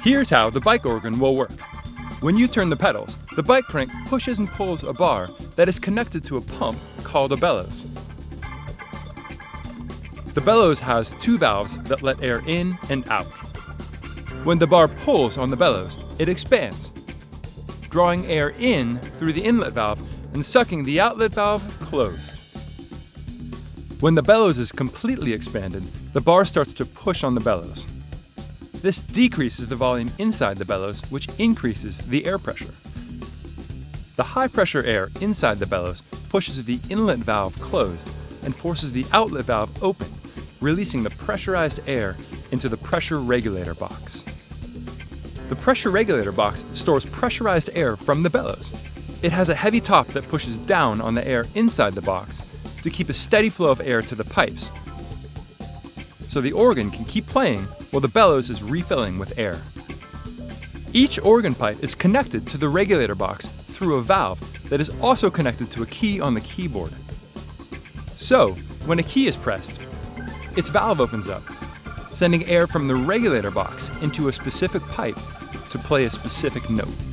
Here's how the bike organ will work. When you turn the pedals, the bike crank pushes and pulls a bar that is connected to a pump called a bellows. The bellows has two valves that let air in and out. When the bar pulls on the bellows, it expands, drawing air in through the inlet valve and sucking the outlet valve closed. When the bellows is completely expanded, the bar starts to push on the bellows. This decreases the volume inside the bellows, which increases the air pressure. The high pressure air inside the bellows pushes the inlet valve closed and forces the outlet valve open, releasing the pressurized air into the pressure regulator box. The pressure regulator box stores pressurized air from the bellows. It has a heavy top that pushes down on the air inside the box to keep a steady flow of air to the pipes, so the organ can keep playing while the bellows is refilling with air. Each organ pipe is connected to the regulator box through a valve that is also connected to a key on the keyboard. So, when a key is pressed, its valve opens up, sending air from the regulator box into a specific pipe to play a specific note.